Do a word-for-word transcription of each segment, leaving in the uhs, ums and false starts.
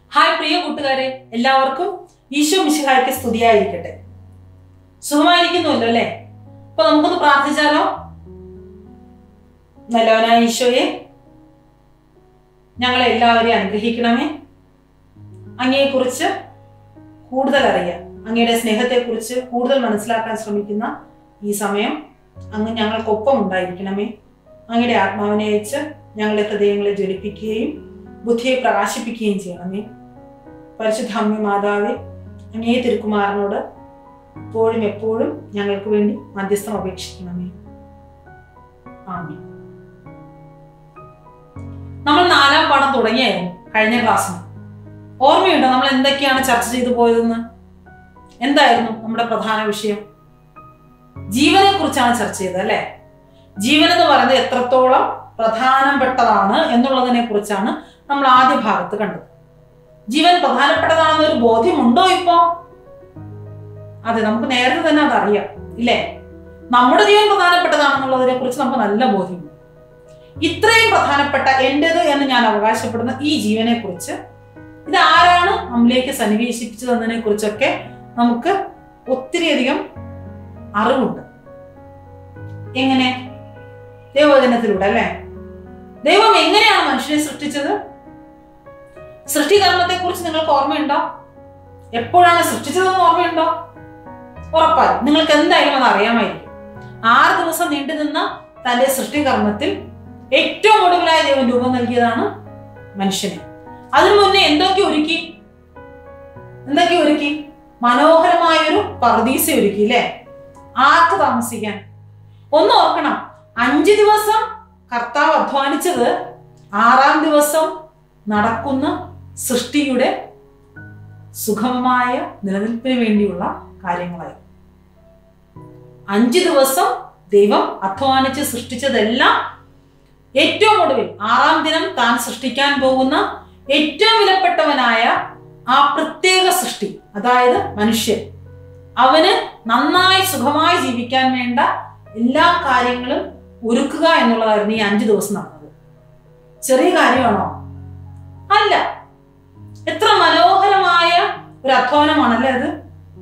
Hi പ്രിയ കൂട്ടുകാരെ, എല്ലാവർക്കും ഈശോ മിശിഹായ്ക്ക് സ്തുതിയായിരിക്കട്ടെ. സുഖമായിരിക്കുന്നുവല്ലോ അല്ലേ? അപ്പൊ നമുക്കൊന്ന് പ്രാർത്ഥിച്ചാലോ? നല്ലവനായ ഈശോയെ, ഞങ്ങളെ എല്ലാവരെയും അനുഗ്രഹിക്കണമേ. അങ്ങയെക്കുറിച്ച് കൂടുതൽ അറിയാം, അങ്ങയുടെ സ്നേഹത്തെക്കുറിച്ച് കൂടുതൽ മനസ്സിലാക്കാൻ ശ്രമിക്കുന്ന ഈ സമയം അങ്ങ് ഞങ്ങൾക്കൊപ്പം ഉണ്ടായിരിക്കണമേ. അങ്ങയുടെ ആത്മാവിനെ അയച്ച് ഞങ്ങളുടെ ഹൃദയങ്ങളെ ജ്വലിപ്പിക്കുകയും ബുദ്ധിയെ പ്രകാശിപ്പിക്കുകയും ചെയ്യണമേ. പരിശുദ്ധ അമ്മ മാതാവേ, അങ്ങേ തിരുക്കുമാരനോട് എപ്പോഴും എപ്പോഴും ഞങ്ങൾക്ക് വേണ്ടി മധ്യസ്ഥം അപേക്ഷിക്കണമേ. ആമേൻ. നമ്മൾ നാലാം പാഠം തുടങ്ങിയായിരുന്നു കഴിഞ്ഞ ക്ലാസ്സിന്. ഓർമ്മയുണ്ടോ നമ്മൾ എന്തൊക്കെയാണ് ചർച്ച ചെയ്തു പോയതെന്ന്? എന്തായിരുന്നു നമ്മുടെ പ്രധാന വിഷയം? ജീവനെ കുറിച്ചാണ് ചർച്ച ചെയ്തത് അല്ലെ? ജീവൻ എന്ന് പറയുന്നത് എത്രത്തോളം പ്രധാനപ്പെട്ടതാണ് എന്നുള്ളതിനെ കുറിച്ചാണ് നമ്മൾ ആദ്യ ഭാഗത്ത് കണ്ടത്. ജീവൻ പ്രധാനപ്പെട്ടതാണെന്നൊരു ബോധ്യമുണ്ടോ ഇപ്പോ? അതെ, നമുക്ക് നേരത്തെ തന്നെ അതറിയാം ഇല്ലേ? നമ്മുടെ ജീവൻ പ്രധാനപ്പെട്ടതാണെന്നുള്ളതിനെ കുറിച്ച് നമുക്ക് നല്ല ബോധ്യമുണ്ട്. ഇത്രയും പ്രധാനപ്പെട്ട എന്റേത് എന്ന് ഞാൻ അവകാശപ്പെടുന്ന ഈ ജീവനെ കുറിച്ച്, ഇത് ആരാണ് നമ്മിലേക്ക് സന്നിവേശിപ്പിച്ചതെന്നതിനെ കുറിച്ചൊക്കെ നമുക്ക് ഒത്തിരിയധികം അറിവുണ്ട്. എങ്ങനെ? ദൈവവചനത്തിലൂടെ അല്ലെ? ദൈവം എങ്ങനെയാണ് മനുഷ്യനെ സൃഷ്ടിച്ചത്? സൃഷ്ടികർമ്മത്തെ കുറിച്ച് നിങ്ങൾക്ക് ഓർമ്മയുണ്ടോ? എപ്പോഴാണ് സൃഷ്ടിച്ചതെന്ന് ഓർമ്മയുണ്ടോ? ഉറപ്പായി നിങ്ങൾക്ക് എന്തായാലും അത് അറിയാമായിരിക്കും. ആറ് ദിവസം നീണ്ടു നിന്ന തന്റെ സൃഷ്ടികർമ്മത്തിൽ ഏറ്റവും ഒടുവിലായ ദൈവം രൂപം നൽകിയതാണ് മനുഷ്യനെ. അതിനു മുന്നേ എന്തൊക്കെ ഒരുക്കി? എന്തൊക്കെ ഒരുക്കി? മനോഹരമായൊരു പർദീസ ഒരുക്കി അല്ലെ? ആർക്ക് താമസിക്കാൻ? ഒന്ന് ഓർക്കണം, അഞ്ചു ദിവസം കർത്താവ് അധ്വാനിച്ചത് ആറാം ദിവസം നടക്കുന്ന സൃഷ്ടിയുടെ സുഗമമായ നിലനിൽപ്പിന് വേണ്ടിയുള്ള കാര്യങ്ങളായി. അഞ്ചു ദിവസം ദൈവം അധ്വാനിച്ച് സൃഷ്ടിച്ചതെല്ലാം ഏറ്റവും ഒടുവിൽ ആറാം ദിനം താൻ സൃഷ്ടിക്കാൻ പോകുന്ന ഏറ്റവും വിലപ്പെട്ടവനായ ആ പ്രത്യേക സൃഷ്ടി, അതായത് മനുഷ്യൻ, അവന് നന്നായി സുഖമായി ജീവിക്കാൻ വേണ്ട എല്ലാ കാര്യങ്ങളും ഒരുക്കുക എന്നുള്ളതായിരുന്നു ഈ അഞ്ചു ദിവസം നടന്നത്. ചെറിയ കാര്യമാണോ? അല്ല. എത്ര മനോഹരമായ ഒരു അധ്വാനമാണല്ലേ അത്?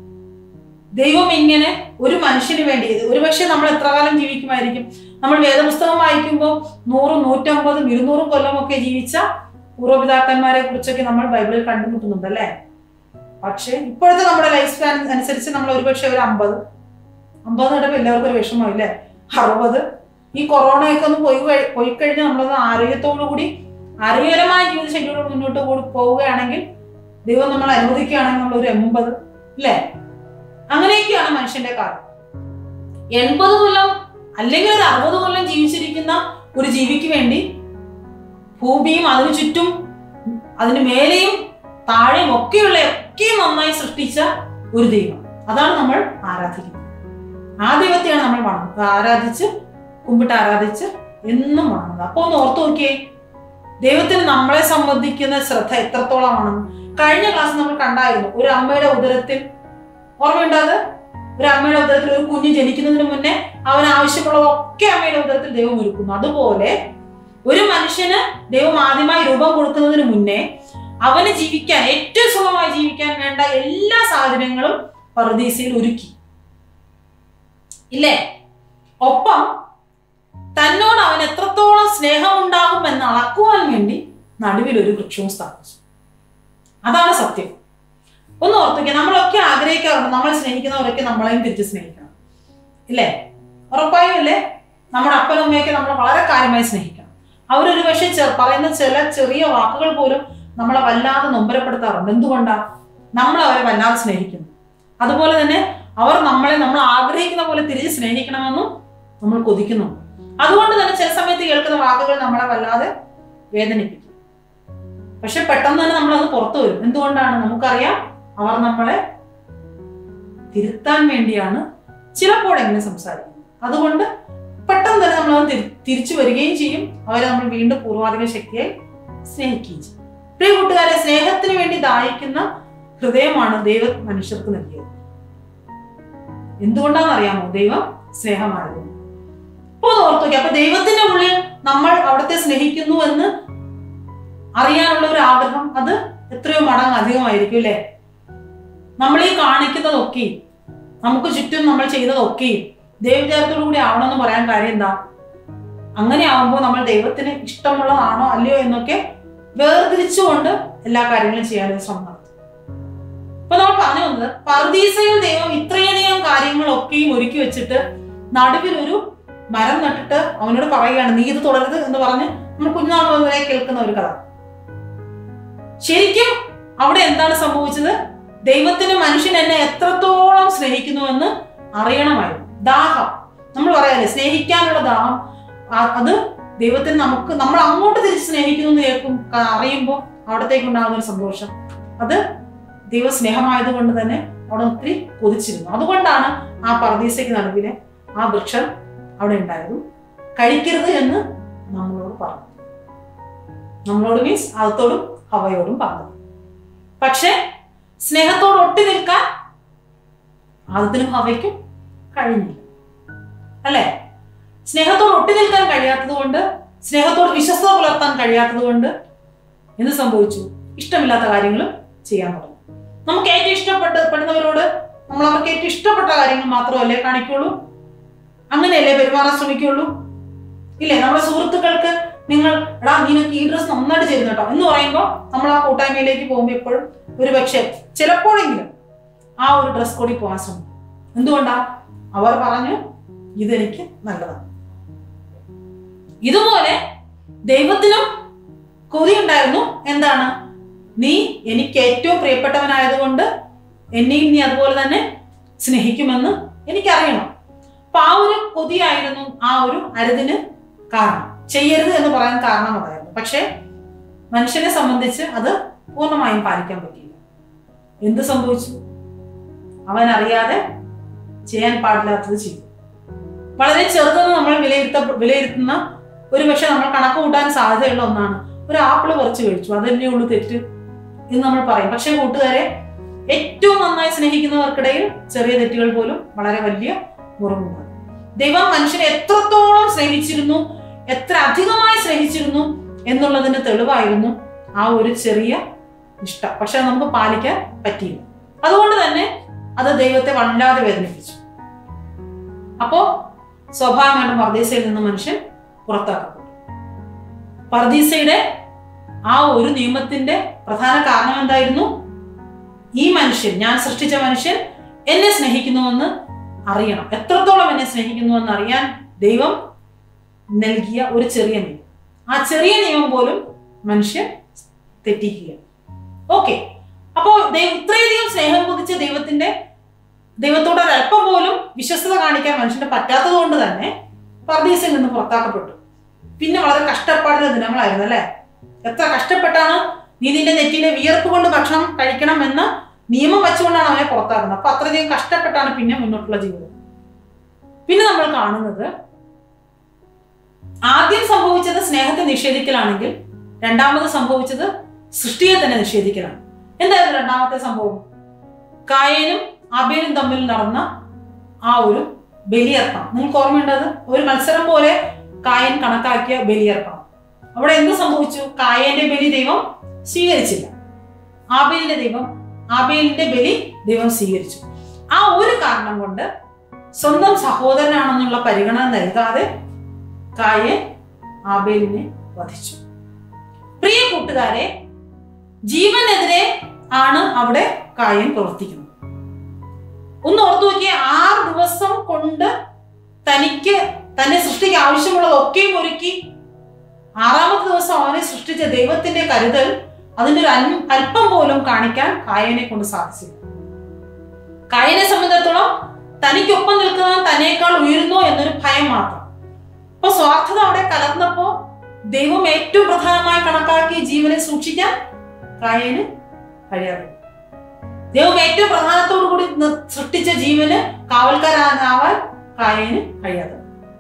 ദൈവം ഇങ്ങനെ ഒരു മനുഷ്യന് വേണ്ടി, ഒരുപക്ഷെ നമ്മൾ എത്ര കാലം ജീവിക്കുമായിരിക്കും? നമ്മൾ വേദപുസ്തകം വായിക്കുമ്പോൾ നൂറും നൂറ്റമ്പതും ഇരുന്നൂറും കൊല്ലമൊക്കെ ജീവിച്ച പൂർവ്വപിതാക്കന്മാരെ കുറിച്ചൊക്കെ നമ്മൾ ബൈബിളിൽ കണ്ടുമുട്ടുന്നുണ്ട് അല്ലേ? പക്ഷെ ഇപ്പോഴത്തെ നമ്മുടെ ലൈഫ് സ്പാൻ അനുസരിച്ച് നമ്മൾ ഒരുപക്ഷെ ഒരു അമ്പത് അമ്പത് കിട്ടുമ്പോൾ എല്ലാവർക്കും ഒരു വിഷമം ഇല്ലേ? അറുപത്. ഈ കൊറോണയൊക്കെ ഒന്ന് പോയി പോയി കഴിഞ്ഞാൽ നമ്മളത് ആരോഗ്യത്തോടു കൂടി ആരോഗ്യകരമായ ജീവിത ശൈലിയോട് മുന്നോട്ട് കൂടി പോവുകയാണെങ്കിൽ, ദൈവം നമ്മൾ അനുവദിക്കുകയാണെങ്കിൽ നമ്മൾ ഒരു എൺപത് അല്ലേ? അങ്ങനെയൊക്കെയാണ് മനുഷ്യന്റെ കാലം. എൺപത് കൊല്ലം അല്ലെങ്കിൽ ഒരു അറുപത് കൊല്ലം ജീവിച്ചിരിക്കുന്ന ഒരു ജീവിക്ക് വേണ്ടി ഭൂമിയും അതിനു ചുറ്റും അതിന് മേലെയും താഴെയും ഒക്കെയുള്ള ഒക്കെയും നന്നായി സൃഷ്ടിച്ച ഒരു ദൈവം, അതാണ് നമ്മൾ ആരാധിക്കുന്നത്. ആ ദൈവത്തെയാണ് നമ്മൾ വണങ്ങുന്നത്, ആരാധിച്ച് കുമ്പിട്ട് ആരാധിച്ച് എന്നും വണങ്ങുന്നത്. അപ്പൊ ഒന്ന് ഓർത്തു നോക്കിയേ, ദൈവത്തിന് നമ്മളെ സംബന്ധിക്കുന്ന ശ്രദ്ധ എത്രത്തോളമാണെന്ന്. കഴിഞ്ഞ ക്ലാസ് നമ്മൾ കണ്ടായിരുന്നു, ഒരു അമ്മയുടെ ഉദരത്തിൽ, ഓർമ്മയുണ്ടാത്? ഒരു അമ്മയുടെ ഉദരത്തിൽ ഒരു കുഞ്ഞ് ജനിക്കുന്നതിന് മുന്നേ അവൻ ആവശ്യമുള്ളതൊക്കെ അമ്മയുടെ ഉദരത്തിൽ ദൈവം ഒരുക്കുന്നു. അതുപോലെ ഒരു മനുഷ്യന് ദൈവം ആദ്യമായി രൂപം കൊടുക്കുന്നതിന് മുന്നേ അവന് ജീവിക്കാൻ, ഏറ്റവും സുഖമായി ജീവിക്കാൻ വേണ്ട എല്ലാ സാഹചര്യങ്ങളും പറുദീസയിൽ ഒരുക്കി ഇല്ലേ? ഒപ്പം തന്നോട് അവൻ എത്രത്തോളം സ്നേഹമുണ്ടാകും എന്ന് അളക്കുവാൻ വേണ്ടി നടുവിൽ ഒരു വൃക്ഷവും സ്ഥാപിച്ചു. അതാണ് സത്യം. ഒന്ന് ഓർത്തുക, നമ്മളൊക്കെ ആഗ്രഹിക്കാറുണ്ട് നമ്മൾ സ്നേഹിക്കുന്നവരൊക്കെ നമ്മളെയും തിരിച്ച് സ്നേഹിക്കണം ഇല്ലേ? ഉറപ്പായും അല്ലേ? നമ്മുടെ അപ്പനും അമ്മയൊക്കെ നമ്മളെ വളരെ കാര്യമായി സ്നേഹിക്കണം. അവരൊരു പക്ഷേ പറയുന്ന ചില ചെറിയ വാക്കുകൾ പോലും നമ്മളെ വല്ലാതെ നൊമ്പരപ്പെടുത്താറുണ്ട്. എന്തുകൊണ്ടാ? നമ്മൾ അവരെ വല്ലാതെ സ്നേഹിക്കുന്നു. അതുപോലെ തന്നെ അവർ നമ്മളെ നമ്മൾ ആഗ്രഹിക്കുന്ന പോലെ തിരിച്ച് സ്നേഹിക്കണമെന്നും നമ്മൾ കൊതിക്കുന്നു. അതുകൊണ്ട് തന്നെ ചില സമയത്ത് കേൾക്കുന്ന വാക്കുകൾ നമ്മളെ വല്ലാതെ വേദനിപ്പിക്കും. പക്ഷെ പെട്ടെന്ന് തന്നെ നമ്മളത് പുറത്തു വരും. എന്തുകൊണ്ടാണ്? നമുക്കറിയാം അവർ നമ്മളെ തിരുത്താൻ വേണ്ടിയാണ് ചിലപ്പോഴെങ്കിലും സംസാരിക്കുന്നത്. അതുകൊണ്ട് പെട്ടെന്ന് തന്നെ നമ്മളത് തിരിച്ചു വരികയും ചെയ്യും. അവരെ നമ്മൾ വീണ്ടും പൂർവാധിക ശക്തിയായി സ്നേഹിക്കുകയും ചെയ്യും. പ്രിയ കൂട്ടുകാരെ, സ്നേഹത്തിന് വേണ്ടി ദാഹിക്കുന്ന ഹൃദയമാണ് ദൈവം മനുഷ്യർക്ക് നൽകിയത്. എന്തുകൊണ്ടാണെന്ന് അറിയാമോ? ദൈവം സ്നേഹമായിരുന്നു. അപ്പൊ ഓർത്തു നോക്കി, അപ്പൊ ദൈവത്തിന്റെ ഉള്ളിൽ നമ്മൾ അവിടുത്തെ സ്നേഹിക്കുന്നു എന്ന് അറിയാനുള്ള ഒരു ആഗ്രഹം, അത് എത്രയോ മടങ്ങ് അധികമായിരിക്കും അല്ലേ? നമ്മൾ ഈ കാണിക്കുന്നതൊക്കെയും നമുക്ക് ചുറ്റും നമ്മൾ ചെയ്തതൊക്കെയും ദൈവവിചാരത്തോടു കൂടി ആവണമെന്ന് പറയാൻ കാര്യം എന്താ? അങ്ങനെ ആവുമ്പോൾ നമ്മൾ ദൈവത്തിന് ഇഷ്ടമുള്ളതാണോ അല്ലയോ എന്നൊക്കെ വേർതിരിച്ചുകൊണ്ട് എല്ലാ കാര്യങ്ങളും ചെയ്യാനൊരു ശ്രമം നടത്തും. അപ്പൊ നമ്മൾ പറഞ്ഞു വന്നത്, പർദീസയിൽ ദൈവം ഇത്രയധികം കാര്യങ്ങളൊക്കെയും ഒരുക്കി വെച്ചിട്ട് നടുവിൽ ഒരു മരം നട്ടിട്ട് അവനോട് പറയുകയാണ്, നീ ഇത് തുടരുത് എന്ന് പറഞ്ഞ് നമ്മൾ കുഞ്ഞുനാൾ മുതലേ കേൾക്കുന്ന ഒരു കഥ. ശരിക്കും അവിടെ എന്താണ് സംഭവിച്ചത്? ദൈവത്തിന് മനുഷ്യൻ എന്നെ എത്രത്തോളം സ്നേഹിക്കുന്നുവെന്ന് അറിയണമായിരുന്നു. ദാഹം, നമ്മൾ പറയാല്ലേ സ്നേഹിക്കാനുള്ള ദാഹം, അത് ദൈവത്തിന് നമുക്ക് നമ്മൾ അങ്ങോട്ട് തിരിച്ച് സ്നേഹിക്കുന്നു എന്ന് കേൾക്കും അറിയുമ്പോൾ അവിടത്തേക്കുണ്ടാകുന്ന ഒരു സന്തോഷം, അത് ദൈവ സ്നേഹമായത് കൊണ്ട് തന്നെ അവിടെ ഒത്തിരി കൊതിച്ചിരുന്നു. അതുകൊണ്ടാണ് ആ പർദീസയ്ക്ക് നടുവിലെ ആ വൃക്ഷം അവിടെ ഉണ്ടായതും കഴിക്കരുത് എന്ന് നമ്മളോട് പറഞ്ഞു. നമ്മളോട് മീൻസ് അതോടും ഹവയോടും പറഞ്ഞു. പക്ഷെ സ്നേഹത്തോട് ഒട്ടി നിൽക്കാൻ ആദത്തിനും ഹവയ്ക്കും കഴിഞ്ഞില്ല അല്ലെ? സ്നേഹത്തോട് ഒട്ടി നിൽക്കാൻ കഴിയാത്തത് കൊണ്ട്, സ്നേഹത്തോട് വിശ്വസ്തത പുലർത്താൻ കഴിയാത്തത് കൊണ്ട് എന്ത് സംഭവിച്ചു? ഇഷ്ടമില്ലാത്ത കാര്യങ്ങൾ ചെയ്യാൻ തുടങ്ങി. നമുക്ക് ഏറ്റവും ഇഷ്ടപ്പെട്ടപ്പെടുന്നവരോട് നമ്മൾ അവർക്ക് ഏറ്റവും ഇഷ്ടപ്പെട്ട കാര്യങ്ങൾ മാത്രമല്ലേ കാണിക്കുള്ളൂ? അങ്ങനെയല്ലേ പെരുമാറാൻ ശ്രമിക്കുള്ളൂ? ഇല്ലേ? നമ്മുടെ സുഹൃത്തുക്കൾക്ക് നിങ്ങൾ എടാ നീനൊക്കെ ഈ ഡ്രസ് നന്നായിട്ട് ചേരുന്നു കേട്ടോ എന്ന് പറയുമ്പോൾ നമ്മൾ ആ കൂട്ടായ്മയിലേക്ക് പോകുമ്പോൾ എപ്പോഴും ഒരു പക്ഷേ ചിലപ്പോഴെങ്കിലും ആ ഒരു ഡ്രസ് കോഡിൽ പോകാൻ ശ്രമിക്കും. എന്തുകൊണ്ടാ? അവർ പറഞ്ഞു ഇതെനിക്ക് നല്ലതാണ്. ഇതുപോലെ ദൈവത്തിനും കൊതി ഉണ്ടായിരുന്നു. എന്താണ്? നീ എനിക്ക് ഏറ്റവും പ്രിയപ്പെട്ടവനായതുകൊണ്ട് എന്നെയും നീ അതുപോലെ തന്നെ സ്നേഹിക്കുമെന്ന് എനിക്കറിയണം. അപ്പൊ ആ ഒരു കൊതിയായിരുന്നു ആ ഒരു അരുതിന് കാരണം, ചെയ്യരുത് എന്ന് പറയാൻ കാരണം അതായിരുന്നു. പക്ഷെ മനുഷ്യനെ സംബന്ധിച്ച് അത് പൂർണ്ണമായും പാലിക്കാൻ പറ്റിയില്ല. എന്ത് സംഭവിച്ചു? അവൻ അറിയാതെ ചെയ്യാൻ പാടില്ലാത്തത് ചെയ്തു. വളരെ ചെറുതെന്ന് നമ്മൾ വിലയിരുത്ത വിലയിരുത്തുന്ന ഒരു പക്ഷെ നമ്മൾ കണക്ക് കൂട്ടാൻ സാധ്യതയുള്ള ഒന്നാണ്, ഒരു ആപ്പിള് പറിച്ചു കഴിച്ചു, അതന്നെ ഉള്ളൂ തെറ്റ് എന്ന് നമ്മൾ പറയും. പക്ഷെ കൂട്ടുകാരെ, ഏറ്റവും നന്നായി സ്നേഹിക്കുന്നവർക്കിടയിൽ ചെറിയ തെറ്റുകൾ പോലും വളരെ വലിയ മുറിവുണ്ടാകും. ദൈവം മനുഷ്യനെ എത്രത്തോളം സ്നേഹിച്ചിരുന്നു, എത്ര അധികമായി സ്നേഹിച്ചിരുന്നു എന്നുള്ളതിന്റെ തെളിവായിരുന്നു ആ ഒരു ചെറിയ നിഷ്ഠ. പക്ഷെ നമുക്ക് പാലിക്കാൻ പറ്റിയില്ല. അതുകൊണ്ട് തന്നെ അത് ദൈവത്തെ വല്ലാതെ വേദനിപ്പിച്ചു. അപ്പോ സ്വാഭാവികമായിട്ടും പർദീസയിൽ നിന്ന് മനുഷ്യൻ പുറത്താക്കപ്പെട്ടു. പർദീസയുടെ ആ ഒരു നിയമത്തിന്റെ പ്രധാന കാരണം എന്തായിരുന്നു? ഈ മനുഷ്യൻ, ഞാൻ സൃഷ്ടിച്ച മനുഷ്യൻ എന്നെ സ്നേഹിക്കുന്നുവെന്ന് അറിയണം. എത്രത്തോളം എന്നെ സ്നേഹിക്കുന്നുവെന്ന് അറിയാൻ ദൈവം നൽകിയ ഒരു ചെറിയ നിയമം. ആ ചെറിയ നിയമം പോലും മനുഷ്യൻ തെറ്റിക്കുകയാണ്. ഓക്കെ, അപ്പോ ഇത്രയധികം സ്നേഹം കുതിച്ച ദൈവത്തിന്റെ ദൈവത്തോട് ഒരല്പം പോലും വിശ്വസ്തത കാണിക്കാൻ മനുഷ്യന് പറ്റാത്തത് കൊണ്ട് തന്നെ പർദീസയിൽ നിന്ന് പുറത്താക്കപ്പെട്ടു. പിന്നെ വളരെ കഷ്ടപ്പാടുള്ള ദിനങ്ങളായിരുന്നു അല്ലെ? എത്ര കഷ്ടപ്പെട്ടാണ് നീ നിന്റെ നെറ്റിയിലെ വിയർപ്പ് കൊണ്ട് ഭക്ഷണം കഴിക്കണം എന്ന നിയമം വെച്ചുകൊണ്ടാണ് അവനെ പുറത്താക്കുന്നത്. അപ്പൊ അത്രയധികം കഷ്ടപ്പെട്ടാണ് പിന്നെ മുന്നോട്ടുള്ള ജീവിതം. പിന്നെ നമ്മൾ കാണുന്നത്, ആദ്യം സംഭവിച്ചത് സ്നേഹത്തെ നിഷേധിക്കലാണെങ്കിൽ രണ്ടാമത് സംഭവിച്ചത് സൃഷ്ടിയെ തന്നെ നിഷേധിക്കലാണ്. എന്തായിരുന്നു രണ്ടാമത്തെ സംഭവം? കായേനും ആബേലും തമ്മിൽ നടന്ന ആ ഒരു ബലിയർപ്പണം. നിങ്ങൾക്ക് ഓർമ്മയുണ്ടത്? ഒരു മത്സരം പോലെ കായൻ കണക്കാക്കിയ ബലിയർപ്പണം. അവിടെ എന്ത് സംഭവിച്ചു? കായന്റെ ബലി ദൈവം സ്വീകരിച്ചില്ല. ആബേലിന്റെ ദൈവം ആബേലിന്റെ ബലി ദൈവം സ്വീകരിച്ചു. ആ ഒരു കാരണം കൊണ്ട് സ്വന്തം സഹോദരനാണെന്നുള്ള പരിഗണന നൽകാതെ കായൻ ആബേലിനെ വധിച്ചു. പ്രിയ കൂട്ടുകാരെ, ജീവനെതിരെ ആണ് അവിടെ കായൻ പ്രവർത്തിക്കുന്നത്. ഒന്ന് ഓർത്തു നോക്കിയ, ആറ് ദിവസം കൊണ്ട് തനിക്ക് തന്നെ സൃഷ്ടിക്ക് ആവശ്യമുള്ളതൊക്കെയും ഒരുക്കി ആറാമത്തെ ദിവസം അവനെ സൃഷ്ടിച്ച ദൈവത്തിന്റെ കരുതൽ അതിന്റെ ഒരു അല്പം പോലും കാണിക്കാൻ കായനെ കൊണ്ട് സാധിച്ചില്ല. കായനെ സംബന്ധിച്ചിടത്തോളം തനിക്കൊപ്പം നിൽക്കുന്നവൻ തന്നേക്കാൾ ഉയരുന്നോ എന്നൊരു ഭയം മാത്രം. അപ്പൊ സ്വാർത്ഥത അവിടെ കലർന്നപ്പോ ദൈവം ഏറ്റവും പ്രധാനമായി കണക്കാക്കി ജീവനെ സൂക്ഷിക്കാൻ കായന് കഴിയാതെ, ദൈവം ഏറ്റവും പ്രധാനത്തോടു കൂടി സൃഷ്ടിച്ച ജീവന് കാവൽക്കാരാവാൻ കായന് കഴിയാതെ.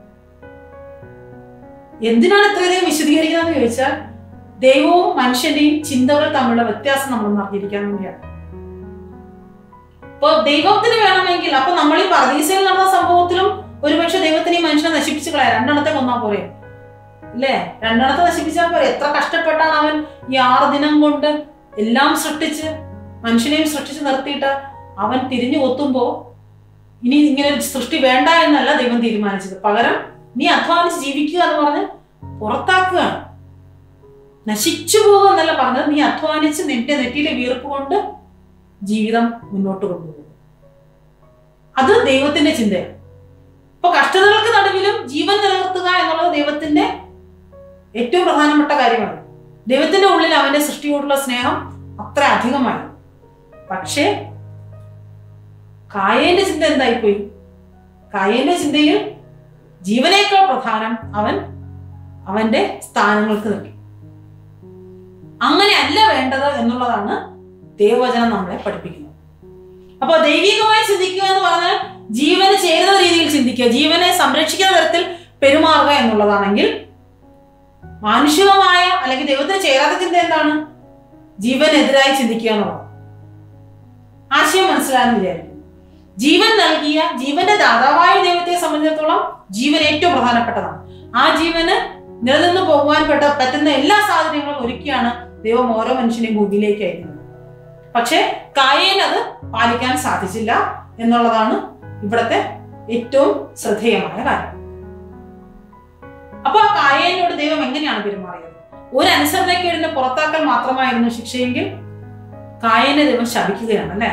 എന്തിനാണ് ഇത്രയധികം വിശദീകരിക്കുന്നതെന്ന് ചോദിച്ചാൽ, ദൈവവും മനുഷ്യന്റെയും ചിന്തകൾ തമ്മിലുള്ള വ്യത്യാസം നമ്മൾ അറിഞ്ഞിരിക്കാൻ വേണ്ടിയാണ്. ഇപ്പൊ ദൈവത്തിന് വേണമെങ്കിൽ, അപ്പൊ നമ്മൾ ഈ പർദീസയിൽ നടന്ന സംഭവത്തിലും ഒരുപക്ഷെ ദൈവത്തിന് ഈ മനുഷ്യനെ നശിപ്പിച്ചു കളയാം. രണ്ടെണ്ണത്തെ കൊന്നാ പോരെ അല്ലേ? രണ്ടെണ്ണത്തെ നശിപ്പിച്ചാൽ പോരെ? എത്ര കഷ്ടപ്പെട്ടാണ് അവൻ ഈ ആറ് ദിനം കൊണ്ട് എല്ലാം സൃഷ്ടിച്ച് മനുഷ്യനെയും സൃഷ്ടിച്ച് നിർത്തിയിട്ട് അവൻ തിരിഞ്ഞു കൊത്തുമ്പോ ഇനി ഇങ്ങനെ ഒരു സൃഷ്ടി വേണ്ട എന്നല്ല ദൈവം തീരുമാനിച്ചത്. പകരം നീ അധ്വാനിച്ച് ജീവിക്കുക എന്ന് പറഞ്ഞ് പുറത്താക്കുകയാണ്. നശിച്ചു പോകുക എന്നല്ല പറഞ്ഞത്, നീ അധ്വാനിച്ച് നിന്റെ നെറ്റിയിലെ വീർപ്പ് കൊണ്ട് ജീവിതം മുന്നോട്ട് കൊണ്ടുപോകും. അത് ദൈവത്തിന്റെ ചിന്തയാണ്. ഇപ്പൊ കഷ്ടതകൾക്ക് നടുവിലും ജീവൻ നിലനിർത്തുക എന്നുള്ളത് ദൈവത്തിന്റെ ഏറ്റവും പ്രധാനപ്പെട്ട കാര്യമാണ്. ദൈവത്തിന്റെ ഉള്ളിൽ അവന്റെ സൃഷ്ടിയോടുള്ള സ്നേഹം അത്ര അധികമായി. പക്ഷേ കായേന്റെ ചിന്ത എന്തായിപ്പോയി? കായേന്റെ ചിന്തയിൽ ജീവനേക്കാൾ പ്രധാനം അവൻ അവന്റെ സ്ഥാനങ്ങൾക്ക് നൽകി. അങ്ങനെ അല്ല വേണ്ടത് എന്നുള്ളതാണ് ദൈവവചനം നമ്മളെ പഠിപ്പിക്കുന്നത്. അപ്പൊ ദൈവികമായി ചിന്തിക്കുക എന്ന് പറഞ്ഞാൽ ജീവന് ചേരുന്ന രീതിയിൽ ചിന്തിക്കുക, ജീവനെ സംരക്ഷിക്കുന്ന തരത്തിൽ പെരുമാറുക എന്നുള്ളതാണെങ്കിൽ, മാനുഷികമായ അല്ലെങ്കിൽ ദൈവത്തിന് ചേരാത്ത ചിന്ത എന്താണ്? ജീവനെതിരായി ചിന്തിക്കുക എന്നുള്ളത്. ആശയം മനസ്സിലായെന്ന് വിചാരിക്കുന്നു. ജീവൻ നൽകിയ ജീവന്റെ ദാതാവായ ദൈവത്തെ സംബന്ധിച്ചിടത്തോളം ജീവൻ ഏറ്റവും പ്രധാനപ്പെട്ടതാണ്. ആ ജീവന് നിലനിന്ന് പോകുവാൻ പെട്ട പറ്റുന്ന എല്ലാ സാഹചര്യങ്ങളും ഒരുക്കിയാണ് ദൈവം ഓരോ മനുഷ്യനെയും ഭൂമിയിലേക്ക് അയക്കുന്നത്. പക്ഷെ കായേൻ അത് പാലിക്കാൻ സാധിച്ചില്ല എന്നുള്ളതാണ് ഇവിടത്തെ ഏറ്റവും ശ്രദ്ധേയമായ കാര്യം. അപ്പൊ ആ കായേനോട് ദൈവം എങ്ങനെയാണ് പെരുമാറിയത്? ഒരു അനുസരണക്കേടിന്റെ പുറത്താക്കൽ മാത്രമായിരുന്നു ശിക്ഷയെങ്കിൽ കായേനെ ദൈവം ശപിക്കുകയാണ് അല്ലെ.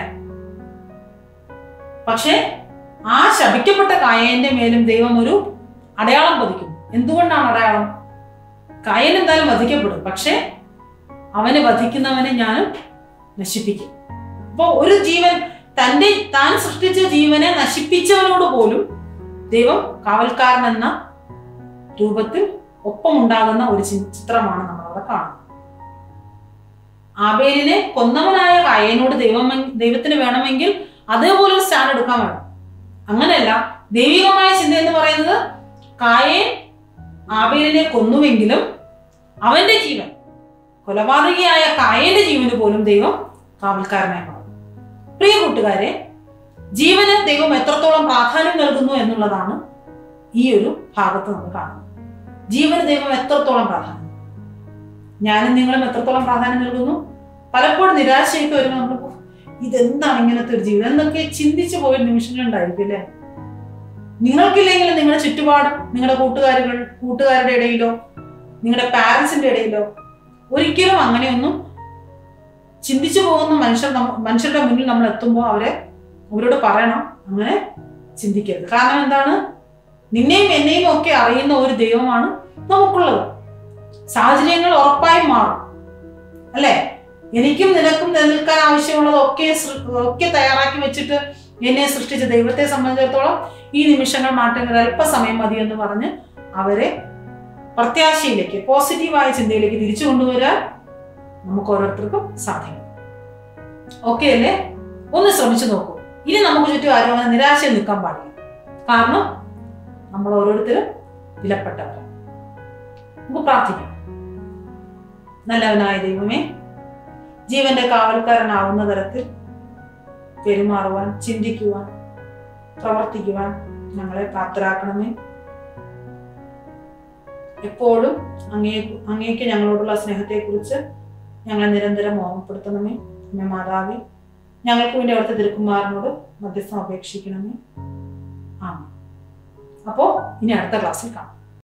പക്ഷെ ആ ശപിക്കപ്പെട്ട കായേന്റെ മേലും ദൈവം ഒരു അടയാളം പതിക്കും. എന്തുകൊണ്ടാണ് അടയാളം? കായേൻ എന്തായാലും വധിക്കപ്പെടും, പക്ഷെ അവനെ വധിക്കുന്നവനെ ഞാനും നശിപ്പിക്കും. അപ്പൊ ഒരു ജീവൻ, തന്റെ താൻ സൃഷ്ടിച്ച ജീവനെ നശിപ്പിച്ചവനോട് പോലും ദൈവം കാവൽക്കാരൻ എന്ന രൂപത്തിൽ ഒപ്പമുണ്ടാകുന്ന ഒരു ചിത്രമാണ് നമ്മൾ അവിടെ കാണുന്നത്. ആബേലിനെ കൊന്നവനായ കായേനോട് ദൈവം ദൈവത്തിന് വേണമെങ്കിൽ അതേപോലെ ഒരു സ്റ്റാൻഡ് എടുക്കാൻ വേണം. അങ്ങനെയല്ല, ദൈവികമായ ചിന്ത എന്ന് പറയുന്നത് കായേൻ ആബേലിനെ കൊന്നുവെങ്കിലും അവന്റെ ജീവൻ, കൊലപാതകിയായ കായേന്റെ ജീവന് പോലും ദൈവം കാവൽക്കാരനായി മാറും. പ്രിയ കൂട്ടുകാരെ, ജീവന് ദൈവം എത്രത്തോളം പ്രാധാന്യം നൽകുന്നു എന്നുള്ളതാണ് ഈ ഒരു ഭാഗത്ത് നമ്മൾ കാണുന്നത്. ജീവന് ദൈവം എത്രത്തോളം പ്രാധാന്യം, ഞാനും നിങ്ങളും എത്രത്തോളം പ്രാധാന്യം നൽകുന്നു. പലപ്പോഴും നിരാശയൊക്കെ വരുമ്പോൾ നമ്മൾ ഇതെന്താണ് ഇങ്ങനത്തെ ഒരു ജീവിതം എന്നൊക്കെ ചിന്തിച്ചു പോയ നിമിഷങ്ങളുണ്ടായിരിക്കും അല്ലെ. നിങ്ങൾക്കില്ലെങ്കിലും നിങ്ങളുടെ ചുറ്റുപാടും, നിങ്ങളുടെ കൂട്ടുകാരുകൾ കൂട്ടുകാരുടെ ഇടയിലോ നിങ്ങളുടെ പാരന്റ്സിന്റെ ഇടയിലോ ഒരിക്കലും അങ്ങനെയൊന്നും ചിന്തിച്ചു പോകുന്ന മനുഷ്യർ മനുഷ്യരുടെ മുന്നിൽ നമ്മൾ എത്തുമ്പോൾ അവരെ അവരോട് പറയണം, അങ്ങനെ ചിന്തിക്കരുത്. കാരണം എന്താണ്? നിന്നെയും എന്നെയും ഒക്കെ അറിയുന്ന ഒരു ദൈവമാണ് നമുക്കുള്ളത്. സാഹചര്യങ്ങൾ ഉറപ്പായും മാറും അല്ലെ. എനിക്കും നിനക്കും നിലനിൽക്കാൻ ആവശ്യമുള്ളതൊക്കെ ഒക്കെ തയ്യാറാക്കി വെച്ചിട്ട് എന്നെ സൃഷ്ടിച്ച ദൈവത്തെ സംബന്ധിച്ചിടത്തോളം ഈ നിമിഷങ്ങൾ മാറ്റങ്ങൾ അല്പസമയം മതി എന്ന് പറഞ്ഞ് അവരെ പ്രത്യാശയിലേക്ക്, പോസിറ്റീവായ ചിന്തയിലേക്ക് തിരിച്ചു കൊണ്ടുവരാൻ നമുക്ക് ഓരോരുത്തർക്കും സാധിക്കും. ഓക്കെ അല്ലേ? ഒന്ന് ശ്രമിച്ചു നോക്കൂ. ഇനി നമുക്ക് ചുറ്റും ആരും അങ്ങനെ നിരാശയിൽ നിൽക്കാൻ പാടില്ല. കാരണം നമ്മൾ ഓരോരുത്തരും വിലപ്പെട്ടവരാണ്. നമുക്ക് പ്രാർത്ഥിക്കാം. നല്ലവനായ ദൈവമേ, ജീവന്റെ കാവൽക്കാരനാവുന്ന തരത്തിൽ പെരുമാറുവാൻ, ചിന്തിക്കുവാൻ, പ്രവർത്തിക്കുവാൻ ഞങ്ങളെ പ്രാപ്തരാക്കണമേ. എപ്പോഴും അങ്ങേ അങ്ങേക്ക് ഞങ്ങളോടുള്ള സ്നേഹത്തെക്കുറിച്ച് ഞങ്ങളെ നിരന്തരം ഓർമ്മപ്പെടുത്തണമേ. അമ്മേ മാതാവേ, ഞങ്ങൾക്ക് വേണ്ടി അവിടുത്തെ തിരുക്കുമാരനോട് മധ്യസ്ഥം അപേക്ഷിക്കണമേ. ആ അപ്പോ ഇനി അടുത്ത ക്ലാസ്സിൽ കാണാം.